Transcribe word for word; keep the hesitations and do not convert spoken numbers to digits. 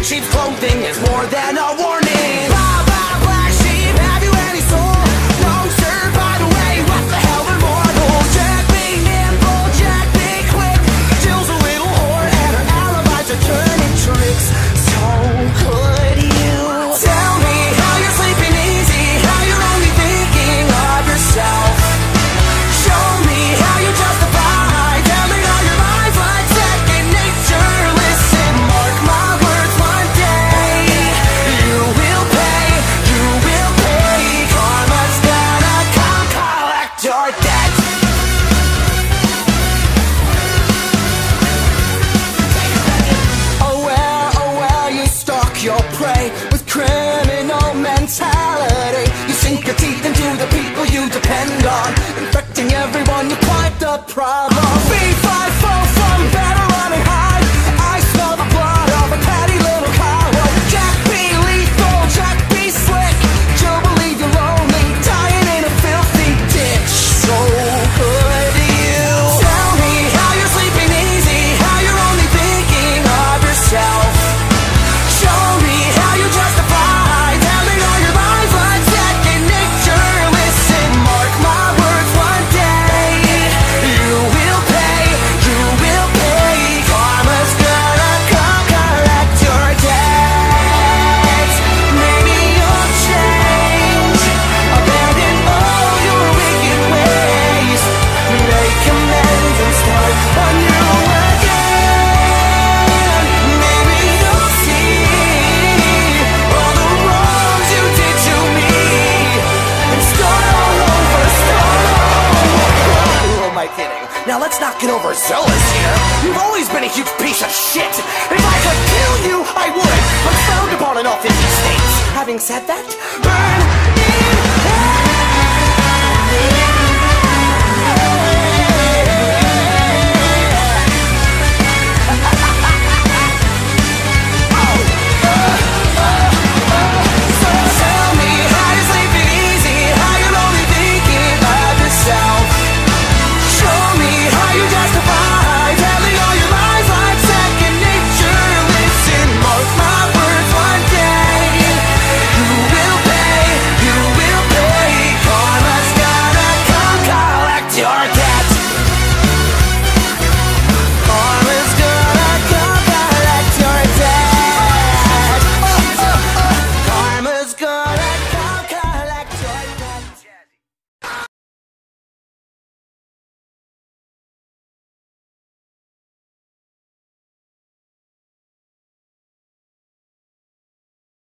sheep's clothing is more than a warning. Blah, blah, black sheep, have you any soul? No, sir, by the way, what the hell are mortals? Jack be nimble, Jack be quick. Jill's a little whore and her alibis are turning tricks. So could you tell me how you're sleeping easy, how you're only thinking of yourself? Show me how you justify telling all your lies like second nature. Listen, mark my words, one day you will pay, you will pay. Karma's gonna come collect your debt. Oh well, oh well, you stalk your prey with criminal mentality. You sink your teeth into the people you depend on, infecting everyone, you're quite the problem. B five four from better running high. I smell the blood of a petty little coward. Jack be lethal, Jack be slick. You'll believe you're lonely, dying in a filthy ditch. So could you tell me how you're sleeping easy, how you're only thinking of yourself? Show me how you justify telling all your lies like second nature. Listen, mark my words, one day you will pay, you will pay. Karma's gonna come collect your debt. Maybe you'll change, abandon all your wicked ways, make amends and start anew again. Maybe you'll see all the wrongs you did to me and start all over, start all over. Who am I kidding? Now let's not get overzealous here. You've always been a huge piece of shit. If I could kill you, I would. I'm frowned upon in all fifty states. Having said that, burn